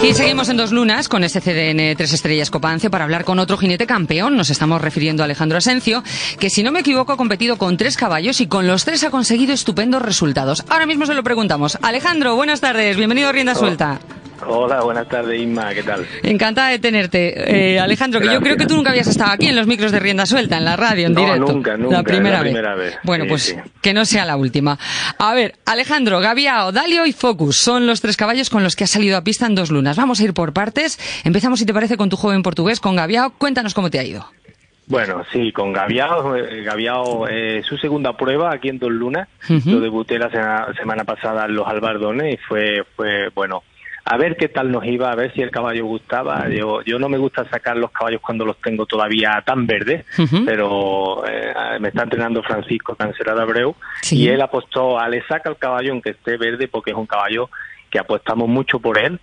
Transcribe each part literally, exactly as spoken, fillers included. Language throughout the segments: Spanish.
Y seguimos en Dos Lunas con S C D N Tres Estrellas Copancio para hablar con otro jinete campeón. Nos estamos refiriendo a Alejandro Asencio, que si no me equivoco ha competido con tres caballos y con los tres ha conseguido estupendos resultados. Ahora mismo se lo preguntamos. Alejandro, buenas tardes, bienvenido a Rienda Suelta. Hola, buenas tardes, Inma, ¿qué tal? Encantada de tenerte. Eh, Alejandro, que Gracias. Yo creo que tú nunca habías estado aquí en los micros de Rienda Suelta, en la radio, en no, directo. nunca, nunca, la primera, la vez. primera vez. Bueno, sí, pues sí. que no sea la última. A ver, Alejandro, Gaviao, Dalio y Focus son los tres caballos con los que has salido a pista en Dos Lunas. Vamos a ir por partes. Empezamos, si te parece, con tu joven portugués, con Gaviao. Cuéntanos cómo te ha ido. Bueno, sí, con Gaviao, eh, Gaviao eh, su segunda prueba aquí en Dos Lunas. Uh-huh. Lo debuté la semana, semana pasada en los Albardones y fue, fue bueno... A ver qué tal nos iba, a ver si el caballo gustaba. Yo yo no me gusta sacar los caballos cuando los tengo todavía tan verdes, uh-huh. pero eh, me está entrenando Francisco Cancela de Abreu, sí. Y él apostó a le saca el caballo aunque esté verde porque es un caballo que apostamos mucho por él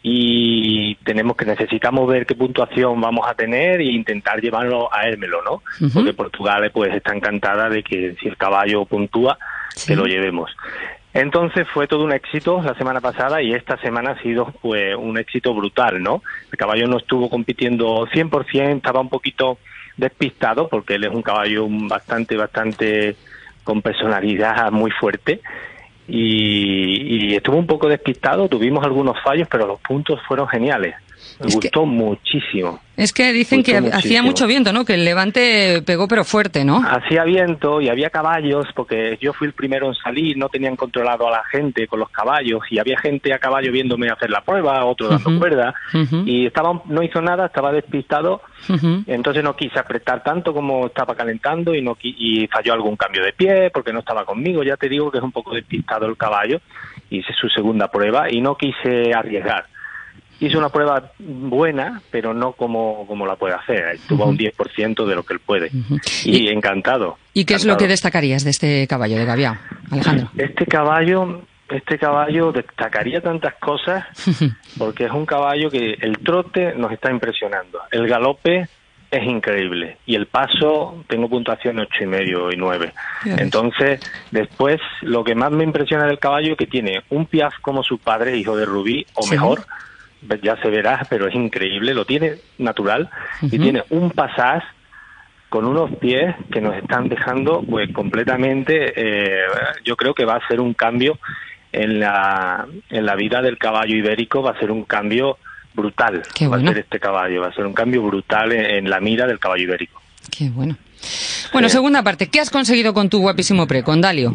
y tenemos que necesitamos ver qué puntuación vamos a tener e intentar llevarlo a Érmelo, ¿no? Uh-huh. Porque Portugal pues está encantada de que si el caballo puntúa, sí. Que lo llevemos. Entonces fue todo un éxito la semana pasada y esta semana ha sido pues un éxito brutal, ¿no? El caballo no estuvo compitiendo cien por ciento, estaba un poquito despistado porque él es un caballo bastante, bastante con personalidad muy fuerte y, y estuvo un poco despistado, tuvimos algunos fallos, pero los puntos fueron geniales. Me es gustó que, muchísimo. Es que dicen que muchísimo. Hacía mucho viento, ¿no? Que el levante pegó pero fuerte, ¿no? Hacía viento y había caballos, porque yo fui el primero en salir, no tenían controlado a la gente con los caballos y había gente a caballo viéndome hacer la prueba, otro dando uh-huh. cuerda uh-huh. y estaba no hizo nada, estaba despistado, uh-huh. entonces no quise apretar tanto como estaba calentando y no y falló algún cambio de pie porque no estaba conmigo. Ya te digo que es un poco despistado el caballo, hice su segunda prueba y no quise arriesgar. Hizo una prueba buena, pero no como, como la puede hacer. Estuvo uh-huh. a un diez por ciento de lo que él puede. Uh-huh. Y, y encantado. ¿Y qué encantado. Es lo que destacarías de este caballo, de Gaviao, Alejandro? Este caballo, este caballo destacaría tantas cosas, porque es un caballo que el trote nos está impresionando. El galope es increíble. Y el paso, tengo puntuación ocho y medio y nueve. Entonces, después, lo que más me impresiona del caballo es que tiene un piaf como su padre, hijo de Rubí, o ¿sí? mejor, ya se verá, pero es increíble, lo tiene natural uh-huh. y tiene un pasaz con unos pies que nos están dejando pues completamente, eh, yo creo que va a ser un cambio en la en la vida del caballo ibérico, va a ser un cambio brutal. Qué bueno. Va a ser este caballo, va a ser un cambio brutal en, en la mira del caballo ibérico. Qué bueno. Bueno, sí. Segunda parte, ¿qué has conseguido con tu guapísimo pre, con Dalio?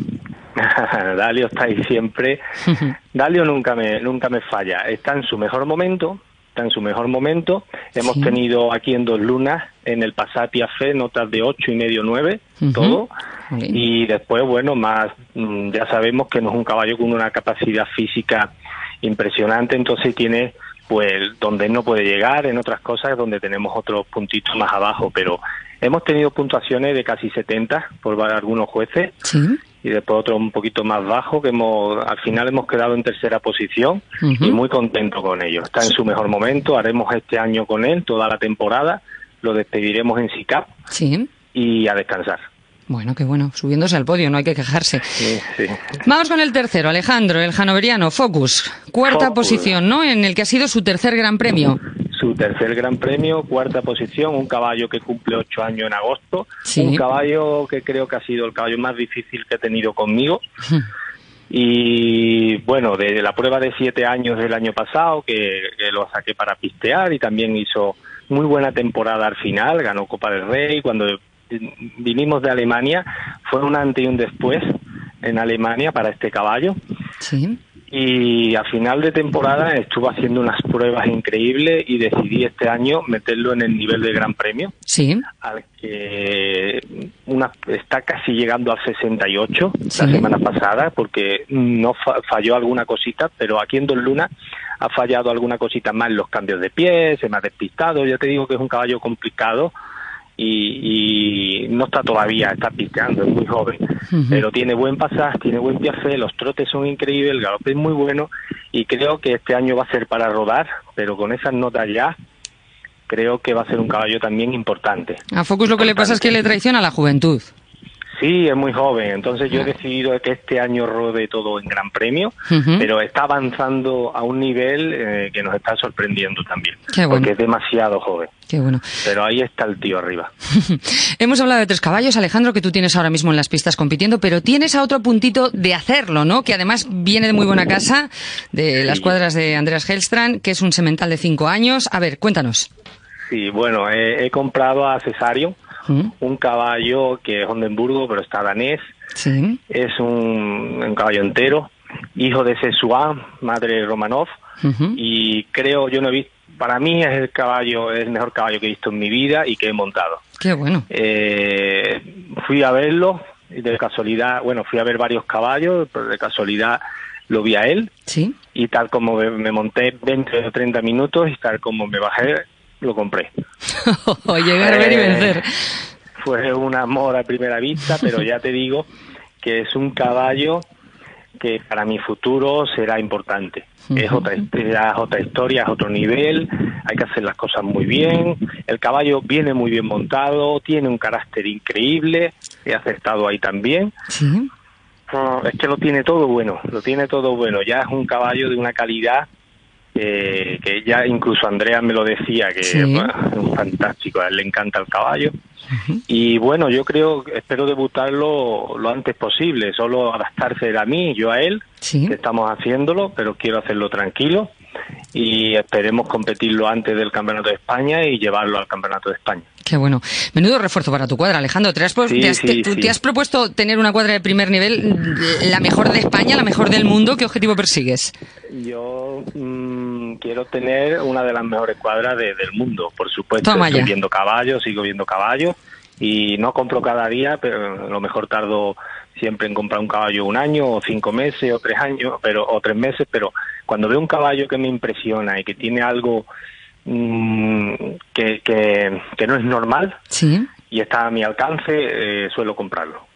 Dalio está ahí siempre. Dalio nunca me nunca me falla. Está en su mejor momento, está en su mejor momento. Hemos sí. tenido aquí en Dos Lunas, en el Passat Piafé, notas de ocho y medio, nueve, uh-huh. todo. Bien. Y después, bueno, más ya sabemos que no es un caballo con una capacidad física impresionante, entonces tiene pues donde no puede llegar, en otras cosas donde tenemos otros puntitos más abajo, pero hemos tenido puntuaciones de casi setenta por algunos jueces. Sí. Y después otro un poquito más bajo, que hemos al final hemos quedado en tercera posición uh-huh. y muy contento con ello. Está en su mejor momento, haremos este año con él toda la temporada, lo despediremos en SICAP sí. y a descansar. Bueno, qué bueno, subiéndose al podio, no hay que quejarse. Sí, sí. Vamos con el tercero, Alejandro, el hanoveriano, Focus, cuarta Focus. posición, ¿no? En el que ha sido su tercer gran premio. Su tercer gran premio, cuarta posición, un caballo que cumple ocho años en agosto, sí. un caballo que creo que ha sido el caballo más difícil que he tenido conmigo. Y bueno, de la prueba de siete años del año pasado, que, que lo saqué para pistear y también hizo muy buena temporada al final, ganó Copa del Rey. Cuando vinimos de Alemania, fue un antes y un después en Alemania para este caballo. Sí. Y a final de temporada estuvo haciendo unas pruebas increíbles y decidí este año meterlo en el nivel de Gran Premio. Sí. Al que una, está casi llegando al sesenta y ocho sí. la semana pasada, porque no fa falló alguna cosita, pero aquí en Dos Lunas ha fallado alguna cosita más en los cambios de pie, se me ha despistado. Ya te digo que es un caballo complicado. Y, y no está todavía, está pisteando, es muy joven, uh-huh. pero tiene buen pasaje, tiene buen piafé, los trotes son increíbles, el galope es muy bueno y creo que este año va a ser para rodar, pero con esas notas ya creo que va a ser un caballo también importante. A Focus lo que importante. Le pasa es que le traiciona la juventud. Sí, es muy joven, entonces yo he decidido que este año rode todo en Gran Premio, uh-huh. pero está avanzando a un nivel eh, que nos está sorprendiendo también, Qué bueno. porque es demasiado joven. Qué bueno. Pero ahí está el tío arriba. Hemos hablado de tres caballos, Alejandro, que tú tienes ahora mismo en las pistas compitiendo, pero tienes a otro puntito de hacerlo, ¿no? Que además viene de muy buena casa, de sí. las cuadras de Andreas Hellstrand, que es un semental de cinco años. A ver, cuéntanos. Sí, bueno, eh, he comprado a Cesario, ¿Mm? un caballo que es Oldenburgo, pero está danés. Sí. Es un, un caballo entero, hijo de Sesua, madre de Romanov, uh-huh. y creo, yo no he visto, para mí es el caballo, es el mejor caballo que he visto en mi vida y que he montado. Qué bueno. Eh, fui a verlo, y de casualidad, bueno, fui a ver varios caballos, pero de casualidad lo vi a él. Sí. Y tal como me, me monté veinte o treinta minutos y tal como me bajé, lo compré. Llegar a ver y vencer. Eh, fue un amor a primera vista, pero ya te digo que es un caballo que para mi futuro será importante. Uh-huh. Es otra, es otra historia, es otro nivel, hay que hacer las cosas muy bien. El caballo viene muy bien montado, tiene un carácter increíble, he acertado ahí también. ¿Sí? Uh, es que lo tiene todo bueno, lo tiene todo bueno. Ya es un caballo de una calidad eh, que ya incluso Andrea me lo decía, que ¿Sí? bueno, es un fantástico, a él le encanta el caballo. Uh-huh. Y bueno, yo creo, espero debutarlo lo antes posible, solo adaptarse a mí, yo a él, ¿Sí? que estamos haciéndolo, pero quiero hacerlo tranquilo y esperemos competirlo antes del Campeonato de España y llevarlo al Campeonato de España. Qué bueno. Menudo refuerzo para tu cuadra, Alejandro. ¿Te has, pro- sí, te has, sí, te, sí. ¿te has propuesto tener una cuadra de primer nivel, la mejor de España, la mejor del mundo? ¿Qué objetivo persigues? Yo mmm, quiero tener una de las mejores cuadras de, del mundo, por supuesto. Toma ya. Estoy viendo caballos, sigo viendo caballos y no compro cada día, pero a lo mejor tardo siempre en comprar un caballo un año o cinco meses o tres años, pero o tres meses, pero cuando veo un caballo que me impresiona y que tiene algo mmm, que, que, que no es normal, ¿Sí? y está a mi alcance, eh, suelo comprarlo.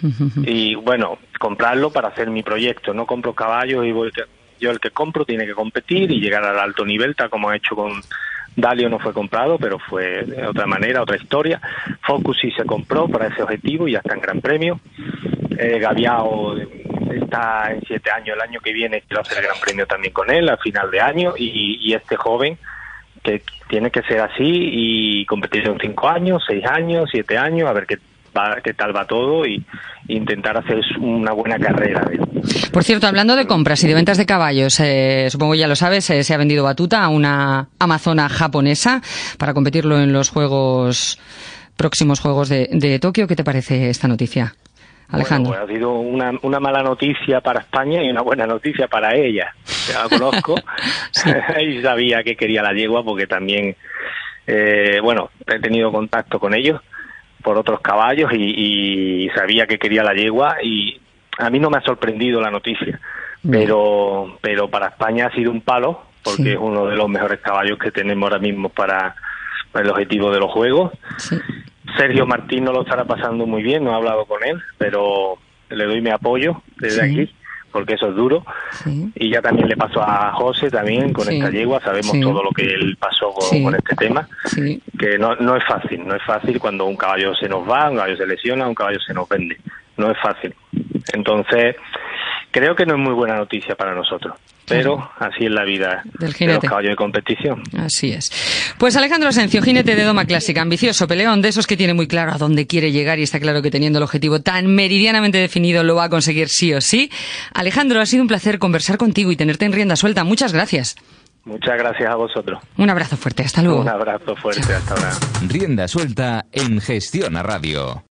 Y bueno, comprarlo para hacer mi proyecto. No compro caballos y voy, yo el que compro tiene que competir y llegar al alto nivel, tal como he hecho con Dalio. No fue comprado, pero fue de otra manera, otra historia. Focus sí se compró para ese objetivo y ya está en Gran Premio. Eh, Gaviao está en siete años, el año que viene quiero hacer el Gran Premio también con él a final de año, y, y este joven que tiene que ser así y competir en cinco años, seis años, siete años, a ver qué va, qué tal va todo y, y intentar hacer una buena carrera. Por cierto, hablando de compras y de ventas de caballos, eh, supongo ya lo sabes, eh, se ha vendido Batuta a una amazona japonesa para competirlo en los juegos próximos Juegos de, de Tokio. ¿Qué te parece esta noticia, Alejandro? Bueno, pues ha sido una, una mala noticia para España y una buena noticia para ella. Ya la conozco. Sí. Y sabía que quería la yegua porque también, eh, bueno, he tenido contacto con ellos por otros caballos y, y sabía que quería la yegua, y a mí no me ha sorprendido la noticia, pero pero para España ha sido un palo porque sí. es uno de los mejores caballos que tenemos ahora mismo para, para el objetivo de los Juegos. Sí. Sergio Martín no lo estará pasando muy bien, no he hablado con él, pero le doy mi apoyo desde sí. aquí, porque eso es duro. Sí. Y ya también le pasó a José también con sí. esta yegua, sabemos sí. todo lo que él pasó con, sí. con este tema, sí. que no, no es fácil, no es fácil cuando un caballo se nos va, un caballo se lesiona, un caballo se nos vende, no es fácil. Entonces, creo que no es muy buena noticia para nosotros. Pero así es la vida del de los caballos de competición. Así es. Pues Alejandro Asencio, jinete de doma clásica, ambicioso, peleón, de esos que tiene muy claro a dónde quiere llegar y está claro que teniendo el objetivo tan meridianamente definido lo va a conseguir sí o sí. Alejandro, ha sido un placer conversar contigo y tenerte en rienda suelta. Muchas gracias. Muchas gracias a vosotros. Un abrazo fuerte, hasta luego. Un abrazo fuerte, hasta ahora. Rienda suelta en Gestiona Radio.